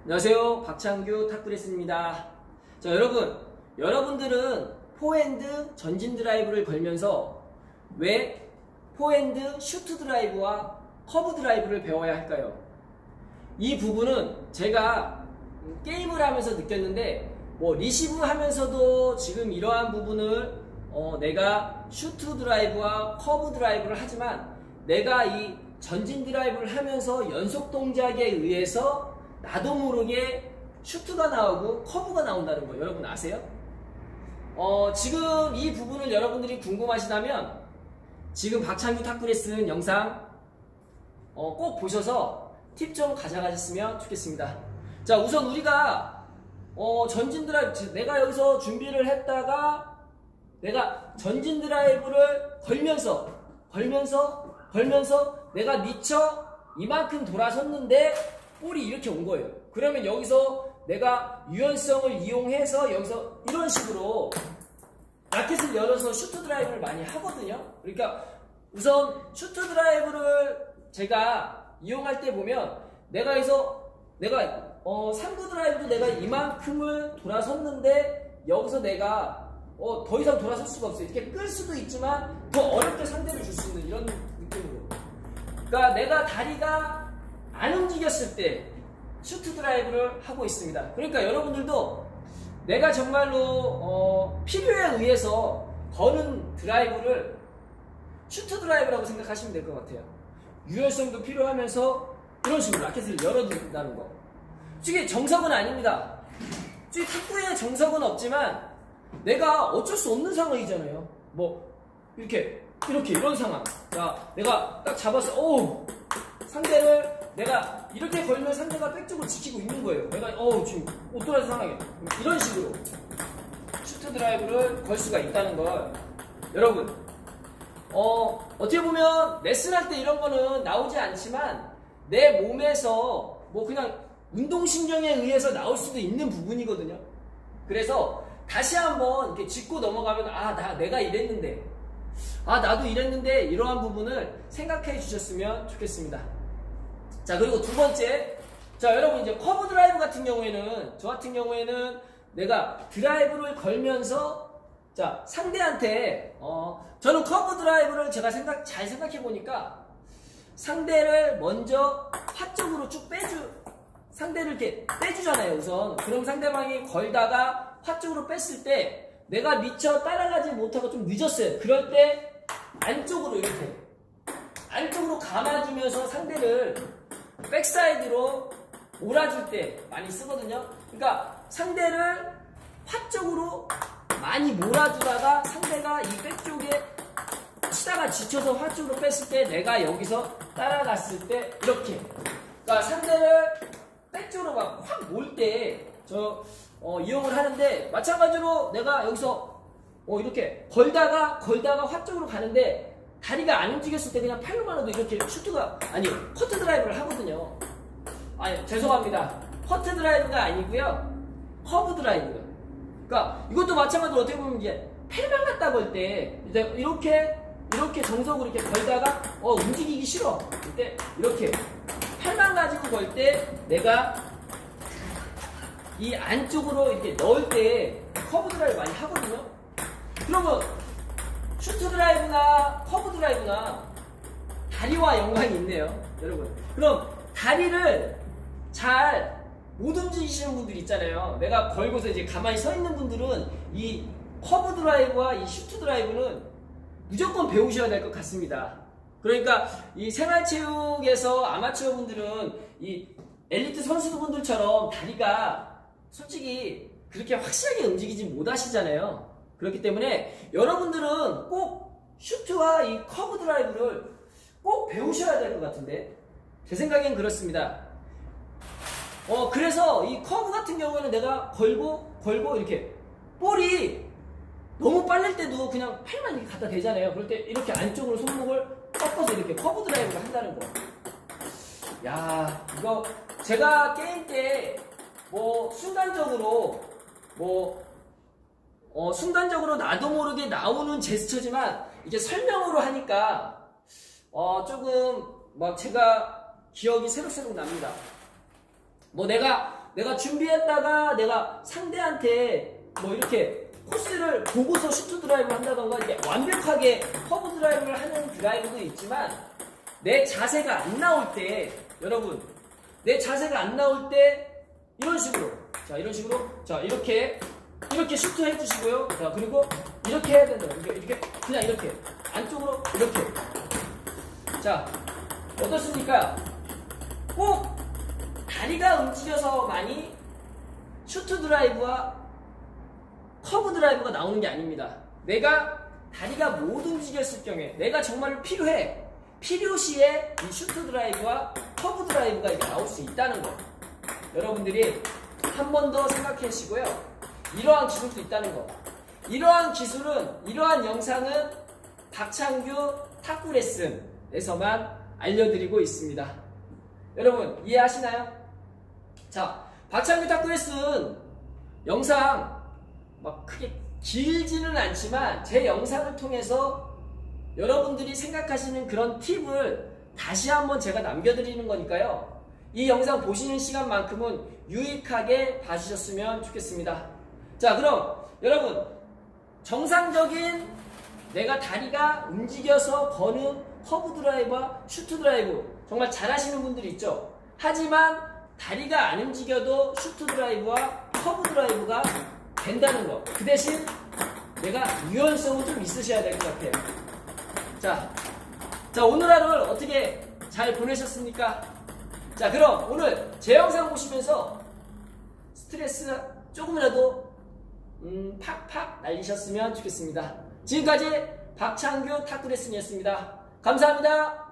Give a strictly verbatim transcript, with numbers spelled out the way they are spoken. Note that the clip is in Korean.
안녕하세요, 박창규 탑그레스입니다. 자, 여러분, 여러분들은 포핸드 전진 드라이브를 걸면서 왜 포핸드 슈트 드라이브와 커브 드라이브를 배워야 할까요? 이 부분은 제가 게임을 하면서 느꼈는데, 뭐 리시브 하면서도 지금 이러한 부분을 어, 내가 슈트 드라이브와 커브 드라이브를 하지만, 내가 이 전진 드라이브를 하면서 연속 동작에 의해서 나도 모르게 슈트가 나오고 커브가 나온다는 거 여러분 아세요? 어, 지금 이 부분을 여러분들이 궁금하시다면 지금 박창규 탑그레스 영상 어, 꼭 보셔서 팁 좀 가져가셨으면 좋겠습니다. 자, 우선 우리가 어, 전진 드라이브, 내가 여기서 준비를 했다가 내가 전진 드라이브를 걸면서 걸면서 걸면서 내가 미처 이만큼 돌아섰는데 볼이 이렇게 온 거예요. 그러면 여기서 내가 유연성을 이용해서 여기서 이런 식으로 라켓을 열어서 슈트 드라이브를 많이 하거든요. 그러니까 우선 슈트 드라이브를 제가 이용할 때 보면 내가 여기서 내가 어, 삼 구 드라이브도 내가 이만큼을 돌아섰는데 여기서 내가 어, 더 이상 돌아설 수가 없어요. 이렇게 끌 수도 있지만 더 어렵게 상대를 줄 수 있는 이런 느낌으로. 그러니까 내가 다리가 안 움직였을 때 슈트 드라이브를 하고 있습니다. 그러니까 여러분들도 내가 정말로 어, 필요에 의해서 거는 드라이브를 슈트 드라이브라고 생각하시면 될 것 같아요. 유연성도 필요하면서 이런 식으로 라켓을 열어둔다는 거. 이게 정석은 아닙니다. 이 탁구의 정석은 없지만 내가 어쩔 수 없는 상황이잖아요. 뭐 이렇게 이렇게 이런 상황. 자, 내가 딱 잡았어. 오, 상대를 내가 이렇게 걸면 상대가 백쪽을 지키고 있는 거예요. 내가 어우 지금 못 돌아서 상황이에요. 이런 식으로 슈트 드라이브를 걸 수가 있다는 걸 여러분 어, 어떻게 보면 레슨할 때 이런 거는 나오지 않지만 내 몸에서 뭐 그냥 운동신경에 의해서 나올 수도 있는 부분이거든요. 그래서 다시 한번 이렇게 짚고 넘어가면 아, 나 내가 이랬는데 아, 나도 이랬는데 이러한 부분을 생각해 주셨으면 좋겠습니다. 자, 그리고 두 번째, 자, 여러분 이제 커브 드라이브 같은 경우에는 저 같은 경우에는 내가 드라이브를 걸면서 자, 상대한테 어, 저는 커브 드라이브를 제가 생각 잘 생각해 보니까 상대를 먼저 화 쪽으로 쭉 빼주 상대를 이렇게 빼주잖아요. 우선 그럼 상대방이 걸다가 화 쪽으로 뺐을 때 내가 미처 따라가지 못하고 좀 늦었어요. 그럴 때 안쪽으로 이렇게 안쪽으로 감아주면서 상대를 백사이드로 몰아줄 때 많이 쓰거든요. 그러니까 상대를 화 쪽으로 많이 몰아주다가 상대가 이 백 쪽에 치다가 지쳐서 화 쪽으로 뺐을 때 내가 여기서 따라갔을 때 이렇게 그러니까 상대를 백 쪽으로 막 확 몰 때 저 어, 이용을 하는데 마찬가지로 내가 여기서 어, 이렇게 걸다가 걸다가 화 쪽으로 가는데 다리가 안 움직였을 때 그냥 팔로만 해도 이렇게 슈트가 아니 커트 드라이브를 하거든요. 아니 죄송합니다. 커트 드라이브가 아니고요. 커브 드라이브요. 그러니까 이것도 마찬가지로 어떻게 보면 이제 팔만 갖다 걸 때 이렇게 이렇게 정석으로 이렇게 걸다가 어 움직이기 싫어. 그때 이렇게 팔만 가지고 걸 때 내가 이 안쪽으로 이렇게 넣을 때 커브 드라이브 많이 하거든요. 그러면 슈트 드라이브나 커브 드라이브나 다리와 연관이 있네요, 여러분. 그럼 다리를 잘 못 움직이시는 분들 있잖아요. 내가 걸고서 이제 가만히 서 있는 분들은 이 커브 드라이브와 이 슈트 드라이브는 무조건 배우셔야 될 것 같습니다. 그러니까 이 생활체육에서 아마추어 분들은 이 엘리트 선수분들처럼 다리가 솔직히 그렇게 확실하게 움직이지 못하시잖아요. 그렇기 때문에 여러분들은 꼭 슈트와 이 커브 드라이브를 꼭 배우셔야 될 것 같은데 제 생각엔 그렇습니다. 어 그래서 이 커브 같은 경우에는 내가 걸고 걸고 이렇게 볼이 너무 빨릴 때도 그냥 팔만 이렇게 갖다 대잖아요. 그럴 때 이렇게 안쪽으로 손목을 꺾어서 이렇게 커브 드라이브를 한다는 거. 야, 이거 제가 게임 때 뭐 순간적으로 뭐 어, 순간적으로 나도 모르게 나오는 제스처지만 이게 설명으로 하니까 어, 조금 막 제가 기억이 새록새록 납니다. 뭐 내가 내가 준비했다가 내가 상대한테 뭐 이렇게 코스를 보고서 슈트 드라이브를 한다던가 이렇게 완벽하게 커브 드라이브를 하는 드라이브도 있지만 내 자세가 안 나올 때 여러분 내 자세가 안 나올 때 이런 식으로 자 이런 식으로 자 이렇게 이렇게 슈트 해주시고요. 자 그리고 이렇게 해야 된다. 이렇게, 이렇게 그냥 이렇게 안쪽으로 이렇게 자 어떻습니까? 꼭 다리가 움직여서 많이 슈트 드라이브와 커브 드라이브가 나오는 게 아닙니다. 내가 다리가 못 움직였을 경우에 내가 정말 필요해 필요시에 이 슈트 드라이브와 커브 드라이브가 이렇게 나올 수 있다는 거 여러분들이 한 번 더 생각해 주시고요. 이러한 기술도 있다는 거 이러한 기술은 이러한 영상은 박창규 탁구 레슨에서만 알려드리고 있습니다. 여러분 이해하시나요? 자 박창규 탁구 레슨 영상 막 크게 길지는 않지만 제 영상을 통해서 여러분들이 생각하시는 그런 팁을 다시 한번 제가 남겨드리는 거니까요. 이 영상 보시는 시간만큼은 유익하게 봐주셨으면 좋겠습니다. 자 그럼 여러분 정상적인 내가 다리가 움직여서 거는 커브 드라이브와 슈트 드라이브 정말 잘하시는 분들이 있죠. 하지만 다리가 안 움직여도 슈트 드라이브와 커브 드라이브가 된다는 거. 그 대신 내가 유연성은 좀 있으셔야 될 것 같아요. 자, 자 오늘 하루를 어떻게 잘 보내셨습니까? 자 그럼 오늘 제 영상 보시면서 스트레스 조금이라도 음, 팍팍 날리셨으면 좋겠습니다. 지금까지 박창규 탁구 레슨이었습니다. 감사합니다.